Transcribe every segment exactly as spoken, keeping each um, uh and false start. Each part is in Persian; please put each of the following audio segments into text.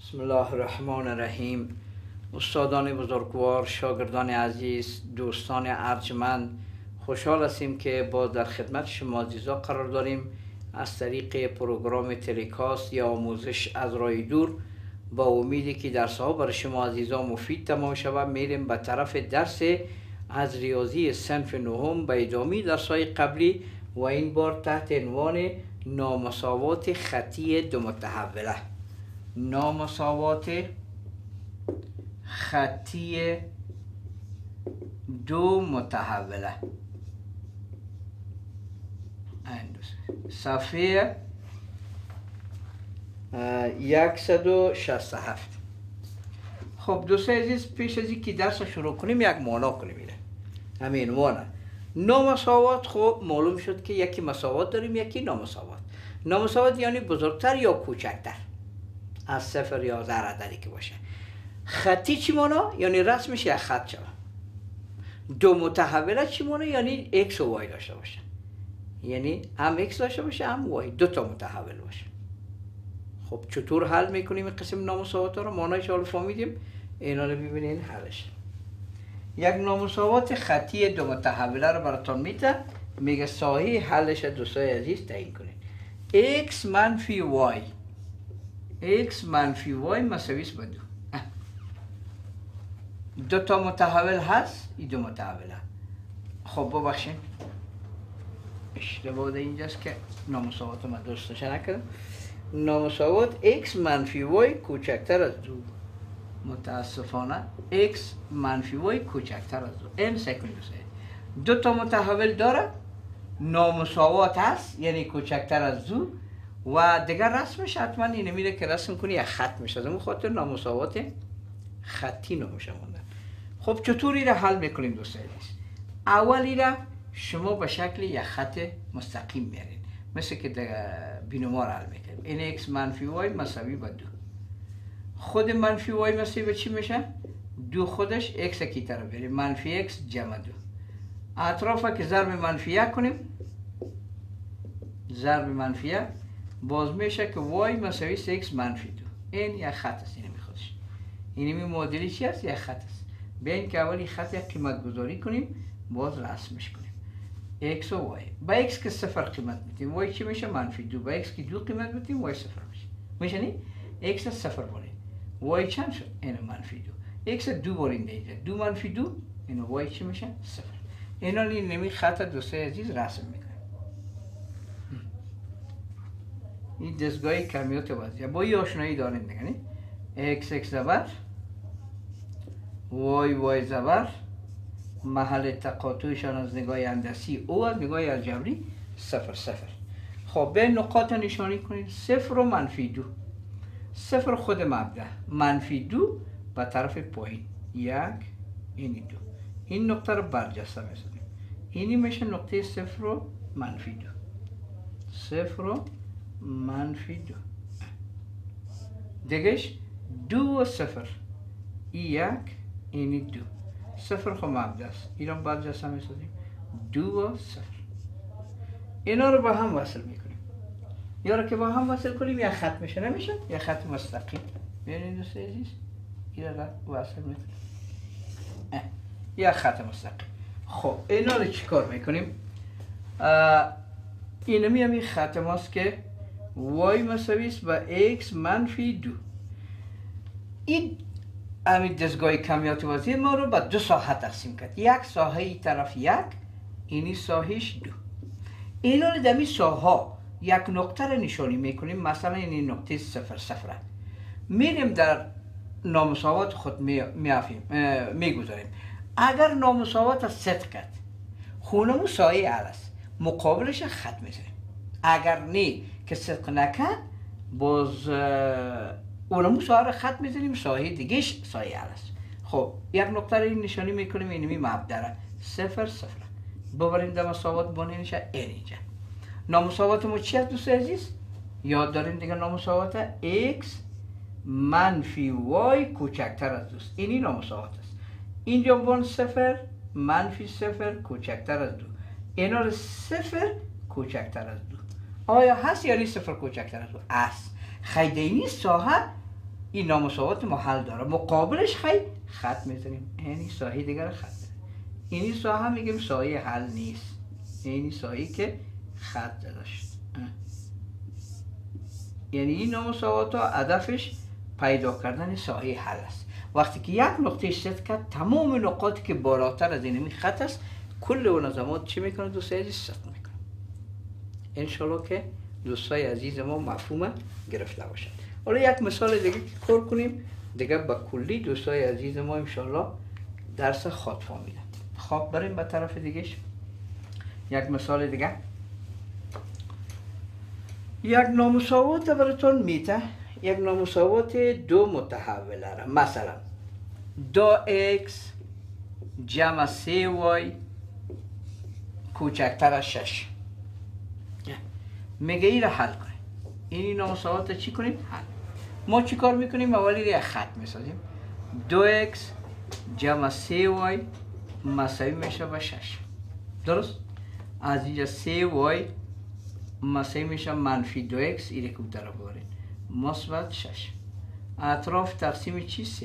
بسم الله الرحمن الرحیم. استادان بزرگوار، شاگردان عزیز، دوستان ارجمند، خوشحال هستیم که با در خدمت شما عزیزا قرار داریم از طریق پروگرام تلکاست یا آموزش از راه دور. با امیدی که درس ها برای شما عزیزا مفید تمام شود، میریم به طرف درس از ریاضی صنف نهم به ادامه درس های قبلی و این بار تحت عنوان نامساوات خطی دو متحوله. نامساوات خطی دو متحوله، صفحه صد و شصت و هفت. خب دوستان عزیز، پیش از اینکه درس شروع کنیم یک معنا کنیم. میره همین معنا نامساوات. خب معلوم شد که یکی مساوات داریم، یکی نامساوات. نامساوات یعنی بزرگتر یا کوچکتر از صفر یا هر عددی که باشه. خطی چی معنا؟ یعنی رسمش یک خط شود. دو متحوله چی معنا؟ یعنی x و y داشته باشه، یعنی هم x داشته باشه هم y، دو تا متحول باشه. خب چطور حل میکنیم این قسم نامساوات ها رو؟ معنایش حالا فهمیدیم، اینا رو ببینین حلش. یک نامساوات خطی دو متحوله رو براتون میده، میگه ساحه حلش دوستای عزیز تعیین کنید. x منفی y، x منفی y مساوی است با دو. دو تا متحول هست، این دو متحوله. خب ببخشید اشتباه ده اینجاست که نامساوات رو من درستش نکردم. نامساوات x منفی y کوچکتر از دو. متاسفانه x منفی y کوچکتر از دو. این سکند دو تا متحول داره، نامساوات هست یعنی کوچکتر از دو و دیگر رسمش حتما اینه میره که رسم کنی یک خط میشه. از اون خاطر نامساوات خطی نمیشه مونده. خب چطوری را حل میکنیم دوستان عزیز؟ اولی را شما به شکل یک خط مستقیم میارین، مثل که بینما را حل میکنیم. این x منفی y مساوی با دو. خود منفی y مساوی به چی میشه؟ دو خودش x کی طرف بریم، منفی x جمع دو. اطراف که ضرب منفی یک کنیم، ضرب منفی یک باز میشه که y مساوی x منفی دو. این یک خط است. اینمی خودش اینمی معادلی چی است؟ یک خط است. بیاین که اولی خط یک قیمت گذاری کنیم، باز رسمش کنیم. x و y. با x که صفر قیمت میتیم، y چی میشه؟ منفی دو. با x که دو قیمت میتیم، y صفر میشه. میشه نی؟ x صفر باریم، y چند شد؟ این منفی دو. x دو باریم دیگه، دو منفی دو، این y چی میشه؟ صفر. اینا نمی خط دوستای عزیز رسم میکنیم. این دستگاه کمیات وضعیه با این آشنایی داریم دیگه نی؟ x x زبر، y y زبر، محل تقاطعشان از نگاه هندسی او از نگاه الجبری صفر صفر. خب به نقاط نشانی کنید. صفر و منفی دو. صفر خود مبدأ، منفی دو به طرف پایین، یک اینی دو. این نقطه رو برجسته می‌سازیم. اینی میشه نقطه صفر و منفی دو. صفر و منفی دو. دیگهش دو و صفر. ای یک اینی دو. صفر خب مبدأ است، این رو برجسته می‌سازیم. دو و صفر. اینا رو با هم وصل میکنیم. یا رو که با هم وصل کنیم یک خط میشه، نمیشه؟ یک خط مستقیم. ببینید دوستان عزیز، این رو وصل میکنیم. یک خط مستقیم. خب اینا رو چیکار میکنیم؟ اینمی همی خط ماست که y مساوی است با x منفی دو. این همین دستگاه کمیات وضعی ما رو به دو ساحه تقسیم کرد. یک ساحه ای طرف یک، اینی ساحهش دو. اینا رو در این ساحه یک نقطه رو نشانی میکنیم. مثلا این نقطه صفر صفر میریم در نامساوات خود میگذاریم. اگر نامساوات صدق کرد، خونمو سایه حل است، مقابلش خط میزنیم. اگر نه که صدق نکرد، باز اونمو سایه رو خط میزنیم، سایه دیگهش سایه حل است. خب یک نقطه رو نشانی میکنیم، اینمی مبدأ صفر صفر. ببریم در مساوات بانه نشه این اینجا. نامساوات ما چی هست دوست عزیز؟ یاد داریم دیگه نامساوات x منفی y کوچکتر از دوست. اینی نامساوات است. اینجا بان صفر منفی صفر کوچکتر از دو. اینا رو صفر کوچکتر از دو. آیا هست یا نیست صفر کوچکتر از دو؟ است. خیلی اینی ساحه این نامساوات ما حل داره. مقابلش خیلی خط میزنیم، یعنی سایه دیگر خط میزنیم. اینی سایه میگیم سایه حل نیست، اینی سایه که خط داشت. یعنی این نامساوات ها هدفش پیدا کردن سایه حل است. وقتی که یک نقطه ست کرد، تمام نقاطی که بالاتر از این خط است کل اون نظامات چی میکنه؟ دوستای عزیز ست میکنه. انشالله که دوستای عزیز ما مفهوم گرفته باشد. حالا یک مثال دیگه که کار کنیم دیگه با کلی دوستای عزیز ما انشالله درس خود فهمیدن. خب بریم به طرف دیگهش. یک مثال دیگه، یک نامساوات براتون میته، یک نامساوات دو متحوله را، مثلا دو اکس جمع سه وای کوچکتر از شش. میگه این را حل کنیم. این نامساوات چی کنیم؟ حل. ما چی کار میکنیم؟ اولی یک خط میسازیم. دو اکس جمع سه وای مساوی میشه با شش. درست؟ از اینجا سه وای مساوی میشه منفی دو اکس، ایره که طرف بارین مثبت شش. اطراف تقسیم چی؟ سه.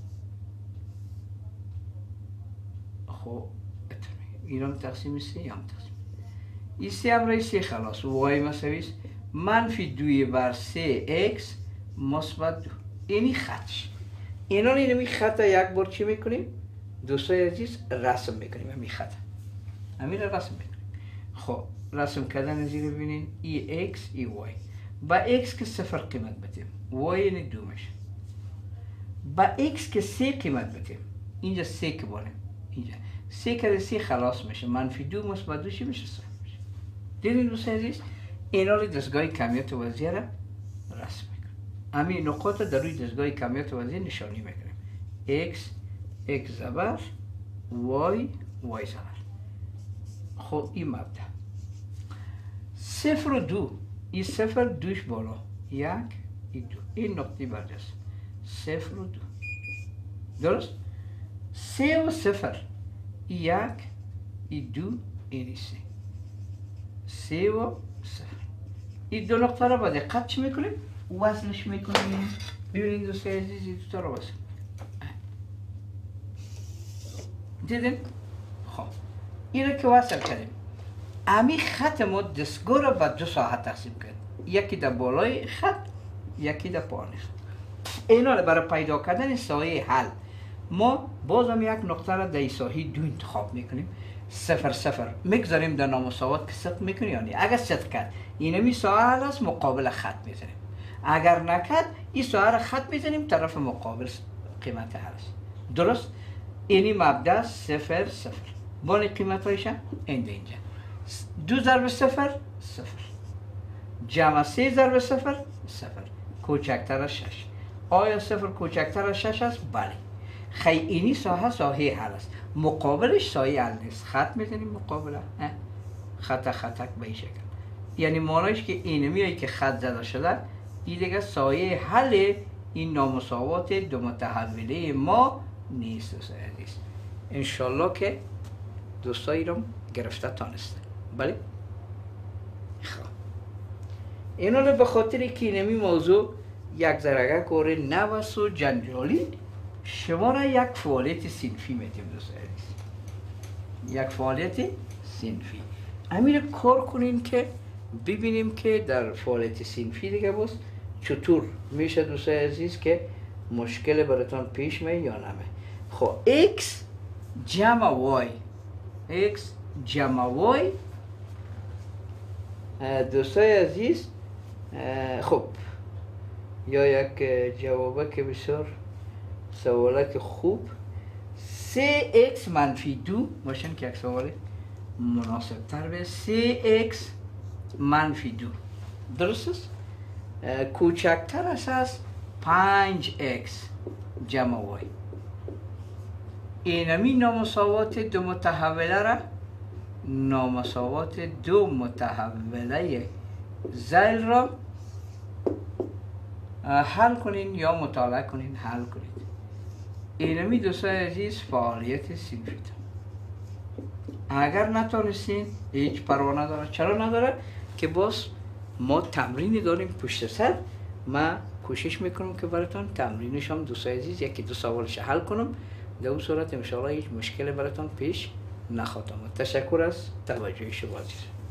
خب ایران تقسیم سه هم تقسیم این سه هم رای سه خلاص. وای مساوی منفی دوی بر سه اکس مثبت دو. اینی خطش. اینا اینمی خط یک بار چی میکنیم؟ دوستای عزیز رسم میکنیم. همین خط همین را رسم میکنیم. خب رسم کردن از این ببینین ای اکس ای وای. با اکس که صفر قیمت بدیم وای یعنی دو میشه. با اکس که سه قیمت بدیم اینجا سه که باریم اینجا سه که سه خلاص میشه. منفی دو مثبت دو چی میشه؟ صفر میشه. دیدین دوستای عزیز اینا رو دستگاه کمیت وضعیه را رسم میکنیم. همین نقاط در روی دستگاه کمیت وضعیه نشانی میکنیم. اکس اکس زبر وای وای زبر. خب این مبدأ صفر و دو، این صفر دوش بالا یک این دو، این نقطه برجاست صفر و دو. درست؟ سه و صفر یک این دو این سه. سه و صفر این دو نقطه را با دقت چی میکنیم؟ وصلش میکنیم. ببینید دوستای عزیز این دو تا را وصل دیدین؟ خب این را که وصل کردیم امی خط ما دستگاه را به دو ساحه تقسیم کرد. یکی در بالای خط یکی در پایین خط. اینا را برای پیدا کردن سایه حل ما بازم یک نقطه را در ساحه دو انتخاب میکنیم. صفر صفر میگذاریم در نامساوات که صدق میکنی یا نه. اگر صدق کرد اینمی سایه حل است مقابل خط میزنیم. اگر نکرد این سایه را خط میزنیم طرف مقابل قیمت حل است. درست؟ اینی مبدأ صفر صفر. بانی قیمت هایشن اینجا اینجا دو ضرب صفر صفر جمع سه ضرب صفر صفر کوچکتر از شش. آیا صفر کوچکتر از شش است؟ بله. خیلی اینی ساحه ساحه حل است. مقابلش سایه حل نیست. خط میزنیم مقابله خط خطک به این شکل. یعنی معنیش که اینمی هایی که خط زده شده این دیگه سایه حل این نامساوات دو متحوله ما نیست. دوستای عزیز انشالله که دوستایی رو گرفته تانسته. بله خب اینا رو به خاطر که اینمی موضوع یک ذرگه کار نوست و جنجالی شما را یک فعالیت صنفی میدیم دوستای عزیز. یک فعالیت صنفی امیر کار کنین که ببینیم که در فعالیت صنفی دیگه باز چطور میشه دوستای عزیز که مشکل براتون پیش می یا نمی. خب x جمع y x جمع y دوستای عزیز خب یا یک جوابه که بسیار سواله که خوب سه اکس منفی دو باشن که یک سواله مناسب تر به سه اکس منفی دو درست است؟ کوچکتر است از پنج اکس جمع وای. اینمی نامساوات دو متحوله را نامساوات دو متحوله زیل را حل کنین یا مطالعه کنین حل کنید. اینمی دوستای عزیز فعالیت صنفی. اگر نتونستین هیچ پروا نداره. چرا نداره؟ که باز ما تمرینی داریم پشت سر. ما کوشش میکنم که براتون تمرینش هم دوستای عزیز یکی دو سوالش حل کنم. در اون صورت ان هیچ مشکلی براتون پیش نخواهد آمد. تشکر از توجه شما عزیز.